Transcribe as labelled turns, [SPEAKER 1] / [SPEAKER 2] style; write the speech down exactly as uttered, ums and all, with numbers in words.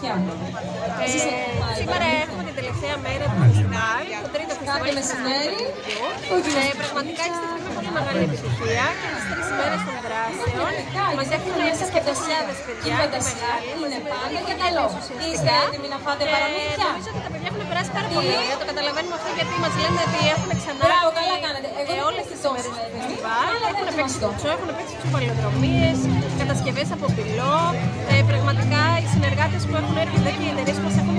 [SPEAKER 1] Ε, σήμερα έχουμε την τελευταία μέρα του φεστιβάλ, το τρίτο φεστιβάλ του Φεστιβάλ. Ε, πραγματικά έχει στεφτεί με πολύ μεγάλη επιτυχία και τις τρεις ημέρες των δράσεων μας έχουν έρθει και δοσιάδες παιδιά και μεγάλοι, είναι πάντα και καλό. Είστε έτοιμοι να φάτε παραμύθια? Νομίζω ότι τα παιδιά έχουν περάσει πάρα πολύ ωραία, το καταλαβαίνουμε αυτό γιατί μας λένε ότι έχουν ξανά ε, όλες τις ημέρες του φεστιβάλ, έχουν παίξει κουτσό, έχουν παίξει τσουβαλιοδρομίες, κατασκευές από πυλό, ε, πραγματικά οι συνεργάτες που έχουν έρθει εδώ και οι εταιρείες που μας έχουν